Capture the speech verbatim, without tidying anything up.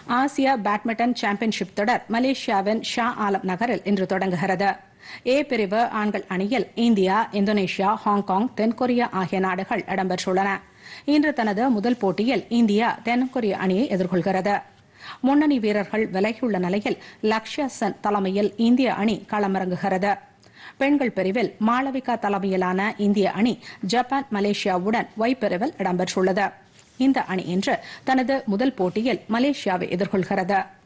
ஆசிய badminton championship தொடர் மலேசியாவின் ஷா ஆலம் நகரில் இன்று தொடங்குகிறது. ஏ பிரிவு ஆண்கள் அணியில் இந்தியா, இந்தோனேஷியா, ஹாங்காங், தென்கொரியா ஆகிய நாடுகள் இடம்பெற்றுள்ளன. இன்று தனது முதல் போட்டியில் இந்தியா தென்கொரிய அணியை எதிர்கொள்கிறது. முன்னணி வீரர்கள் விலகியுள்ள நிலையில் லக்ஷ்யா சென் தலைமையில் இந்திய அணி களமிறங்குகிறது. பெண்கள் பிரிவில் மாளவிகா தலைமையிலான இந்திய அணி ஜப்பான், மலேசியாவுடன் ஒய் பிரிவில் இடம்பெற்றுள்ளது. இந்த அணி இன்று தனது முதல் போட்டியில் மலேசியாவை எதிர்கொள்கிறது.